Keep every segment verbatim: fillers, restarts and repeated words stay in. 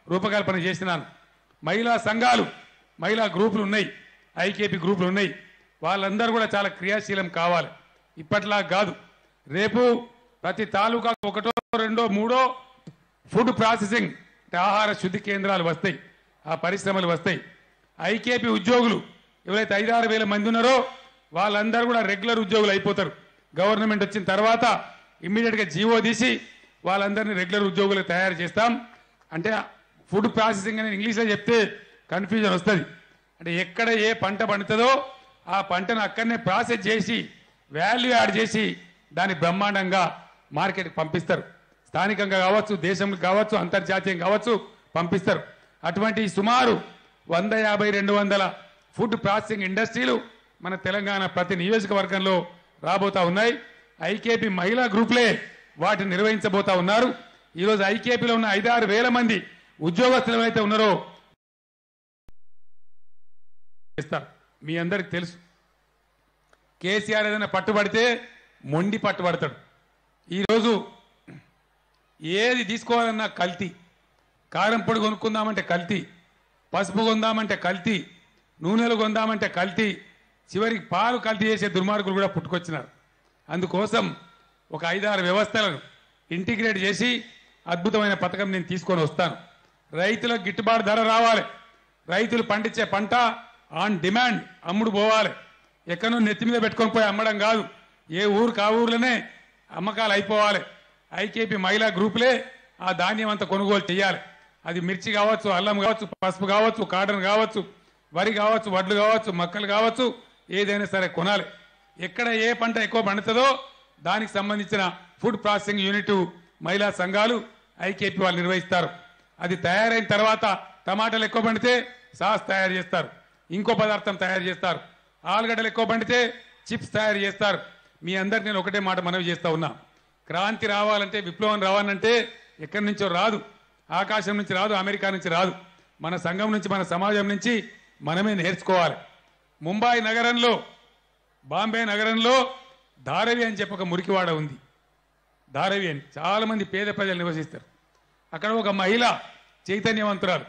రూపకల్పన చేసినాను. మహిళా సంఘాలు మహిళా గ్రూపులు ఉన్నాయి, ఐకేపీ గ్రూపులు ఉన్నాయి. వాళ్ళందరూ కూడా చాలా క్రియాశీలం కావాలి. ఇప్పట్లా కాదు, రేపు ప్రతి తాలూకా ఒకటో రెండో మూడో ఫుడ్ ప్రాసెసింగ్ అంటే ఆహార శుద్ధి కేంద్రాలు వస్తాయి, ఆ పరిశ్రమలు వస్తాయి. ఐకేపీ ఉద్యోగులు ఎవరైతే ఐదారు వేల మంది ఉన్నారో వాళ్ళందరూ కూడా రెగ్యులర్ ఉద్యోగులు అయిపోతారు. గవర్నమెంట్ వచ్చిన తర్వాత ఇమ్మీడియట్గా జీవో తీసి వాళ్ళందరినీ రెగ్యులర్ ఉద్యోగులు తయారు చేస్తాం. అంటే ఫుడ్ ప్రాసెసింగ్ అని ఇంగ్లీష్లో చెప్తే కన్ఫ్యూజన్ వస్తుంది. అంటే ఎక్కడ ఏ పంట పండుతుందో ఆ పంటను అక్కడనే ప్రాసెస్ చేసి వాల్యూ యాడ్ చేసి దాన్ని బ్రహ్మాండంగా మార్కెట్కి పంపిస్తారు. స్థానికంగా కావచ్చు, దేశంలో కావచ్చు, అంతర్జాతీయంగా కావచ్చు పంపిస్తారు. అటువంటి సుమారు వంద యాభై రెండు వందల ఫుడ్ ప్రాసెసింగ్ ఇండస్ట్రీలు మన తెలంగాణ ప్రతి నియోజకవర్గంలో రాబోతా ఉన్నాయి. ఐకేపీ మహిళా గ్రూపులే వాటిని నిర్వహించబోతా ఉన్నారు. ఈరోజు ఐకేపీలో ఉన్న ఐదారు వేల మంది ఉద్యోగస్తులు ఎవరైతే ఉన్నారో మీ అందరికి తెలుసు, కేసీఆర్ ఏదైనా పట్టుబడితే మొండి పట్టుబడతాడు. ఈరోజు ఏది తీసుకోవాలన్నా కల్తీ, కారం పొడి కొనుక్కుందామంటే కల్తీ, పసుపు కొందామంటే కల్తీ, నూనెలు కొందామంటే కల్తీ, చివరికి పాలు కల్తీ చేసే దుర్మార్గులు కూడా పుట్టుకొచ్చినారు. అందుకోసం ఒక ఐదారు వ్యవస్థలను ఇంటిగ్రేట్ చేసి అద్భుతమైన పథకం నేను తీసుకొని వస్తాను. రైతులకు గిట్టుబాటు ధర రావాలి, రైతులు పండించే పంట ఆన్ డిమాండ్ అమ్ముడు పోవాలి. ఎక్కడో నెత్తి మీద పెట్టుకొని పోయి అమ్మడం కాదు, ఏ ఊరు కా ఊర్లోనే అమ్మకాలు అయిపోవాలి. ఐకేపీ మహిళా గ్రూపులే ఆ ధాన్యం అంతా కొనుగోలు చేయాలి. అది మిర్చి కావచ్చు, అల్లం కావచ్చు, పసుపు కావచ్చు, కాటన్ కావచ్చు, వరి కావచ్చు, వడ్లు కావచ్చు, మక్కలు కావచ్చు, ఏదైనా సరే కొనాలి. ఎక్కడ ఏ పంట ఎక్కువ పండుతుందో దానికి సంబంధించిన ఫుడ్ ప్రాసెసింగ్ యూనిట్ మహిళా సంఘాలు ఐకేపీ వాళ్ళు నిర్వహిస్తారు. అది తయారైన తర్వాత టమాటాలు ఎక్కువ పండితే సాస్ తయారు చేస్తారు, ఇంకో పదార్థం తయారు చేస్తారు. ఆలుగడ్డలు ఎక్కువ పండితే చిప్స్ తయారు చేస్తారు. మీ అందరికి నేను ఒకటే మాట మనవి చేస్తా ఉన్నా, క్రాంతి రావాలంటే, విప్లవం రావాలంటే ఎక్కడి నుంచో రాదు, ఆకాశం నుంచి రాదు, అమెరికా నుంచి రాదు. మన సంఘం నుంచి, మన సమాజం నుంచి మనమే నేర్చుకోవాలి. ముంబై నగరంలో, బాంబే నగరంలో ధారవి అని చెప్పి ఒక మురికివాడ ఉంది. ధారవి అని చాలా మంది పేద ప్రజలు నివసిస్తారు. అక్కడ ఒక మహిళ చైతన్యవంతురాలు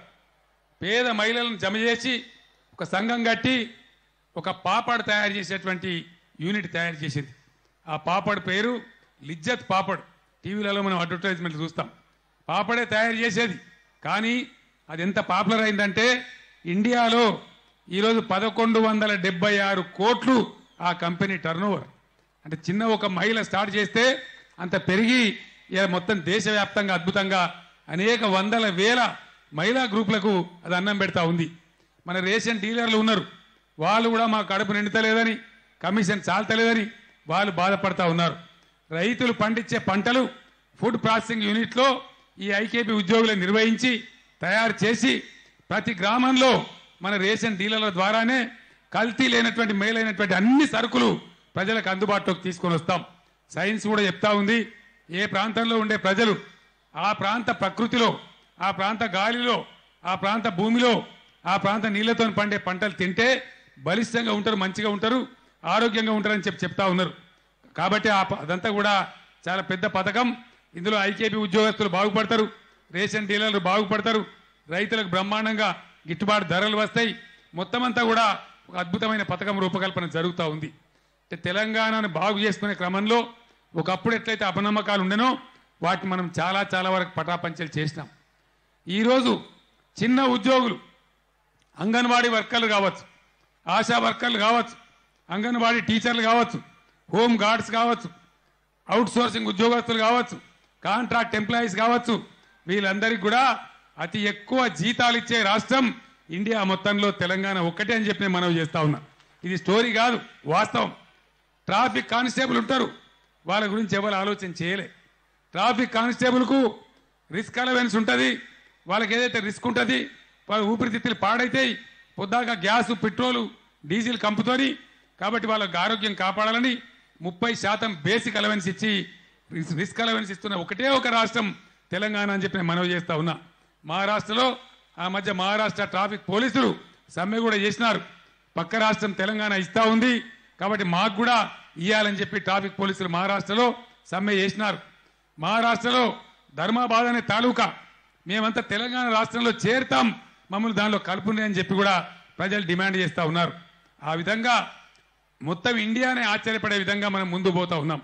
పేద మహిళలను జమ చేసి ఒక సంఘం కట్టి ఒక పాపడ్ తయారు చేసేటువంటి యూనిట్ తయారు చేసింది. ఆ పాపడ్ పేరు లిజ్జత్ పాపడ్. టీవీలలో మనం అడ్వర్టైజ్మెంట్ చూస్తాం. పాపడే తయారు చేసేది, కానీ అది ఎంత పాపులర్ అయిందంటే ఇండియాలో ఈరోజు పదకొండు వందల డెబ్బై ఆరు కోట్లు ఆ కంపెనీ టర్నోవర్. అంటే చిన్న ఒక మహిళ స్టార్ట్ చేస్తే అంత పెరిగి ఇలా మొత్తం దేశవ్యాప్తంగా అద్భుతంగా అనేక వందల వేల మహిళా గ్రూపులకు అది అన్నం పెడతా ఉంది. మన రేషన్ డీలర్లు ఉన్నారు, వాళ్ళు కూడా మా కడుపు నిండుతలేదని, కమిషన్ చాలతలేదని వాళ్ళు బాధపడతా ఉన్నారు. రైతులు పండించే పంటలు ఫుడ్ ప్రాసెసింగ్ యూనిట్లో ఈ ఐకేపీ ఉద్యోగులు నిర్వహించి తయారు చేసి ప్రతి గ్రామంలో మన రేషన్ డీలర్ల ద్వారానే కల్తీ లేనటువంటి మేలైనటువంటి అన్ని సరుకులు ప్రజలకు అందుబాటులోకి తీసుకొని వస్తాం. సైన్స్ కూడా చెప్తా ఉంది, ఏ ప్రాంతంలో ఉండే ప్రజలు ఆ ప్రాంత ప్రకృతిలో, ఆ ప్రాంత గాలిలో, ఆ ప్రాంత భూమిలో, ఆ ప్రాంత నీళ్లతో పండే పంటలు తింటే బలిష్టంగా ఉంటారు, మంచిగా ఉంటారు, ఆరోగ్యంగా ఉంటారని చెప్పి చెప్తా ఉన్నారు. కాబట్టి అదంతా కూడా చాలా పెద్ద పథకం. ఇందులో ఐకేపీ ఉద్యోగస్తులు బాగుపడతారు, రేషన్ డీలర్లు బాగుపడతారు, రైతులకు బ్రహ్మాండంగా గిట్టుబాటు ధరలు వస్తాయి. మొత్తం అంతా కూడా ఒక అద్భుతమైన పథకం రూపకల్పన జరుగుతూ ఉంది. తెలంగాణను బాగు చేసుకునే క్రమంలో ఒకప్పుడు ఎట్లయితే అపనమ్మకాలు ఉండేనో వాటిని మనం చాలా చాలా వరకు పటాపంచలు చేసినాం. ఈరోజు చిన్న ఉద్యోగులు, అంగన్వాడీ వర్కర్లు కావచ్చు, ఆశా వర్కర్లు కావచ్చు, అంగన్వాడీ టీచర్లు కావచ్చు, హోమ్ గార్డ్స్ కావచ్చు, అవుట్ సోర్సింగ్ ఉద్యోగస్తులు కావచ్చు, కాంట్రాక్ట్ ఎంప్లాయీస్ కావచ్చు, వీళ్ళందరికీ కూడా అతి ఎక్కువ జీతాలు ఇచ్చే రాష్ట్రం ఇండియా మొత్తంలో తెలంగాణ ఒక్కటే అని చెప్పి నేను మనవి చేస్తా ఉన్నా. ఇది స్టోరీ కాదు, వాస్తవం. ట్రాఫిక్ కానిస్టేబుల్ ఉంటారు, వాళ్ళ గురించి ఎవరు ఆలోచన చేయలే. ట్రాఫిక్ కానిస్టేబుల్కు రిస్క్ అలవెన్స్ ఉంటుంది, వాళ్ళకి ఏదైతే రిస్క్ ఉంటుంది, వాళ్ళ ఊపిరితిత్తులు పాడైతాయి, పొద్దాక గ్యాసు, పెట్రోలు, డీజిల్ కంపుతోని. కాబట్టి వాళ్ళకి ఆరోగ్యం కాపాడాలని ముప్పై శాతం బేసిక్ అలవెన్స్ ఇచ్చి రిస్క్ అలవెన్స్ ఇస్తున్న ఒకటే ఒక రాష్ట్రం తెలంగాణ అని చెప్పి నేను మనవి చేస్తా ఉన్నా. మహారాష్ట్రలో ఆ మధ్య మహారాష్ట్ర ట్రాఫిక్ పోలీసులు సమ్మె కూడా చేసినారు. పక్క రాష్ట్రం తెలంగాణ ఇస్తా ఉంది కాబట్టి మాకు కూడా ఇవ్వాలని చెప్పి ట్రాఫిక్ పోలీసులు మహారాష్ట్రలో సమ్మె చేసినారు. మహారాష్ట్రలో ధర్మాబాద్ అనే తాలూకా మేమంతా తెలంగాణ రాష్ట్రంలో చేరుతాం, మమ్మల్ని దానిలో కలుపుని అని చెప్పి కూడా ప్రజలు డిమాండ్ చేస్తూ ఉన్నారు. ఆ విధంగా మొత్తం ఇండియానే ఆశ్చర్యపడే విధంగా మనం ముందు పోతా ఉన్నాం.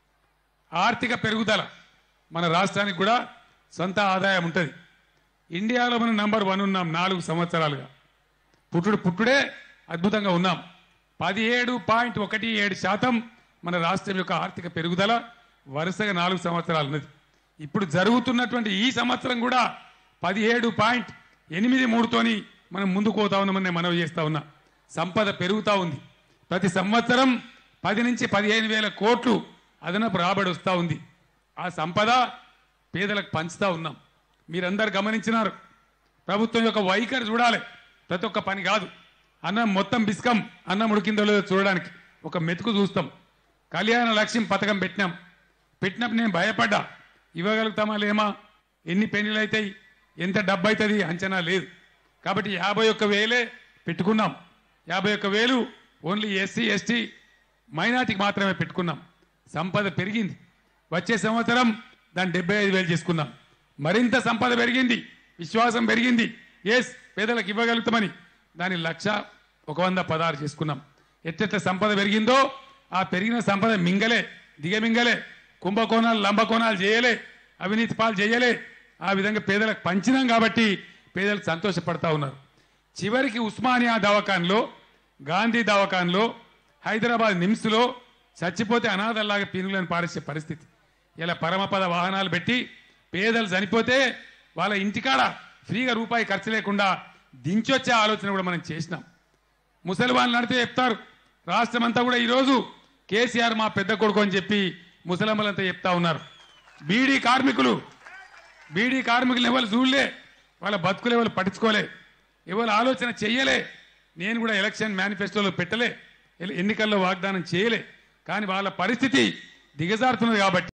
ఆర్థిక పెరుగుదల మన రాష్ట్రానికి కూడా సొంత ఆదాయం ఉంటుంది. ఇండియాలో మనం నంబర్ వన్ ఉన్నాం. నాలుగు సంవత్సరాలుగా పుట్టుడు పుట్టుడే అద్భుతంగా ఉన్నాం. పదిహేడు పాయింట్ ఒకటి ఏడు శాతం మన రాష్ట్రం యొక్క ఆర్థిక పెరుగుదల వరుసగా నాలుగు సంవత్సరాలు ఉన్నది. ఇప్పుడు జరుగుతున్నటువంటి ఈ సంవత్సరం కూడా పదిహేడు పాయింట్ ఎనిమిది మూడుతోని మనం ముందుకు పోతా ఉన్నామని నేను మనవి చేస్తా ఉన్నా. సంపద పెరుగుతూ ఉంది. ప్రతి సంవత్సరం పది నుంచి పదిహేను వేల కోట్లు అదనపు రాబడి వస్తూ ఉంది. ఆ సంపద పేదలకు పంచుతా ఉన్నాం. మీరందరూ గమనించినారు. ప్రభుత్వం యొక్క వైఖరి చూడాలి. ప్రతి ఒక్క పని కాదు. అన్నం మొత్తం బిస్కం అన్నం ఉడికిందో లేదో చూడడానికి ఒక మెతుకు చూస్తాం. కళ్యాణ లక్ష్యం పథకం పెట్టినాం. పెట్టినప్పుడు నేను భయపడ్డా, ఇవ్వగలుగుతామా లేమా, ఎన్ని పెళ్లిలు అవుతాయి, ఎంత డబ్బు అవుతుంది అంచనా లేదు. కాబట్టి యాభై ఒక్క వేలే పెట్టుకున్నాం. యాభై ఒక్క వేలు ఓన్లీ ఎస్సీ ఎస్టీ మైనార్టీకి మాత్రమే పెట్టుకున్నాం. సంపద పెరిగింది. వచ్చే సంవత్సరం దాన్ని డెబ్బై ఐదు వేలు చేసుకున్నాం. మరింత సంపద పెరిగింది, విశ్వాసం పెరిగింది. ఎస్ పేదలకు ఇవ్వగలుగుతామని దాని లక్ష ఒక వంద పదహారు చేసుకున్నాం. ఎట్లెట్ల సంపద పెరిగిందో ఆ పెరిగిన సంపద మింగలే, దిగమింగలే, కుంభకోణాలు లంబకోణాలు చేయలే, అవినీతి పాలు చేయలే. ఆ విధంగా పేదలకు పంచినాం కాబట్టి పేదలకు సంతోషపడతా ఉన్నారు. చివరికి ఉస్మానియా దవాఖాన్లో, గాంధీ దవాఖాన్లో, హైదరాబాద్ నిమ్స్లో చచ్చిపోతే అనాథల్లాగా పీనులను పారేసే పరిస్థితి. ఇలా పరమపద వాహనాలు పెట్టి పేదలు చనిపోతే వాళ్ళ ఇంటికాడ ఫ్రీగా రూపాయి ఖర్చు లేకుండా దించొచ్చే ఆలోచన కూడా మనం చేసినాం. ముసలి వాళ్ళు నడితే చెప్తారు, రాష్ట్రం అంతా కూడా ఈరోజు కేసీఆర్ మా పెద్ద కొడుకు అని చెప్పి ముసలమ్మలంతా చెప్తా ఉన్నారు. బీడీ కార్మికులు బీడీ కార్మికులు ఎవరు చూడలే, వాళ్ళ బతుకులు ఎవరు పట్టించుకోలే, ఎవరు ఆలోచన చెయ్యలే. నేను కూడా ఎలక్షన్ మేనిఫెస్టోలో పెట్టలే, ఎన్నికల్లో వాగ్దానం చేయలే. కానీ వాళ్ళ పరిస్థితి దిగజారుతున్నది కాబట్టి